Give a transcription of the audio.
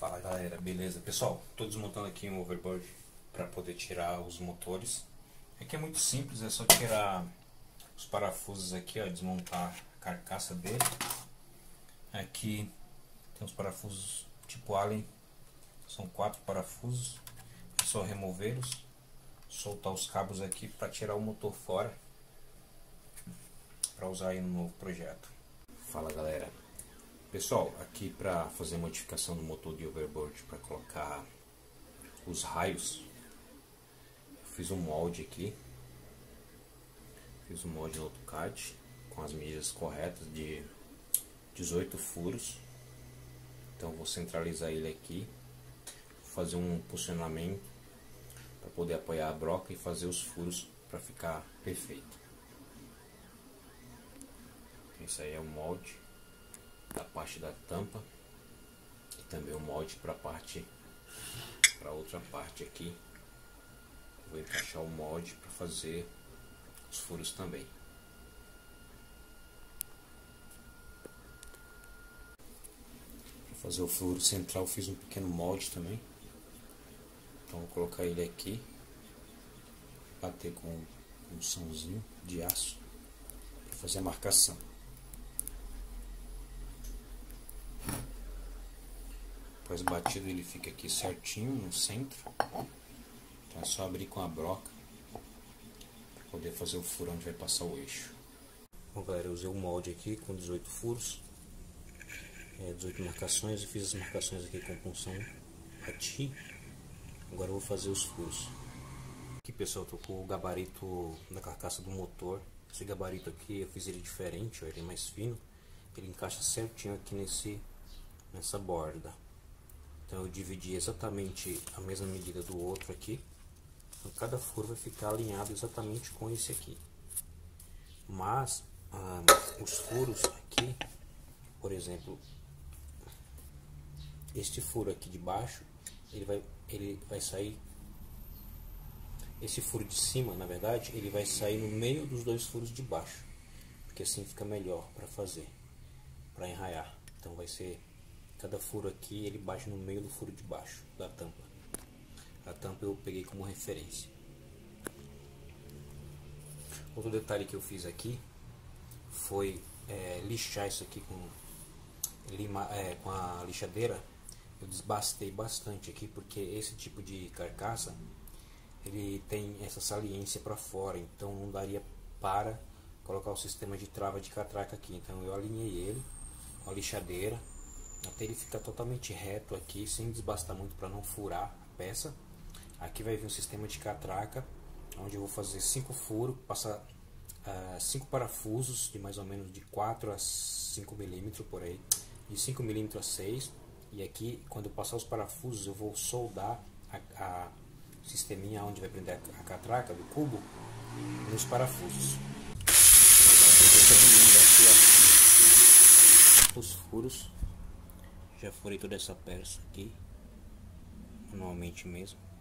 Fala galera, beleza? Pessoal, estou desmontando aqui um overboard para poder tirar os motores. Aqui é muito simples, é só tirar os parafusos aqui, ó, desmontar a carcaça dele. Aqui tem os parafusos tipo Allen, são 4 parafusos, é só removê-los, soltar os cabos aqui para tirar o motor fora, para usar aí no novo projeto. Fala galera. Pessoal, aqui para fazer modificação do motor de overboard, para colocar os raios, eu fiz um molde aqui, fiz um molde no AutoCAD com as medidas corretas de 18 furos. Então vou centralizar ele aqui, vou fazer um posicionamento para poder apoiar a broca e fazer os furos para ficar perfeito. Esse aí é o molde da parte da tampa e também o molde para outra parte aqui. Vou encaixar o molde para fazer os furos também. Para fazer o furo central fiz um pequeno molde também. Então vou colocar ele aqui, bater com um punçãozinho de aço para fazer a marcação. Depois batido ele fica aqui certinho no centro, então é só abrir com a broca para poder fazer o furo onde vai passar o eixo. Bom galera, eu usei o molde aqui com 18 furos, 18 marcações, e fiz as marcações aqui com punção, bati. Agora eu vou fazer os furos. Aqui pessoal, eu tô com o gabarito da carcaça do motor. Esse gabarito aqui eu fiz ele diferente, ó, ele é mais fino, ele encaixa certinho aqui nessa borda. Então eu dividi exatamente a mesma medida do outro aqui. Então cada furo vai ficar alinhado exatamente com esse aqui. Mas os furos aqui, por exemplo, este furo aqui de baixo, ele vai sair. Esse furo de cima, na verdade, ele vai sair no meio dos dois furos de baixo, porque assim fica melhor para fazer, para enraiar. Então vai ser cada furo aqui, ele bate no meio do furo de baixo da tampa. A tampa eu peguei como referência. Outro detalhe que eu fiz aqui foi lixar isso aqui com a lixadeira. Eu desbastei bastante aqui, porque esse tipo de carcaça ele tem essa saliência para fora, então não daria para colocar o sistema de trava de catraca aqui. Então eu alinhei ele com a lixadeira até ele ficar totalmente reto aqui, sem desbastar muito para não furar a peça. Aqui vai vir um sistema de catraca, onde eu vou fazer 5 furos, passar 5 parafusos de mais ou menos de 4 a 5 milímetros por aí, de 5 milímetros a 6. E aqui, quando eu passar os parafusos, eu vou soldar a sisteminha onde vai prender a catraca do cubo nos parafusos. Os furos, já furei toda essa peça aqui manualmente mesmo.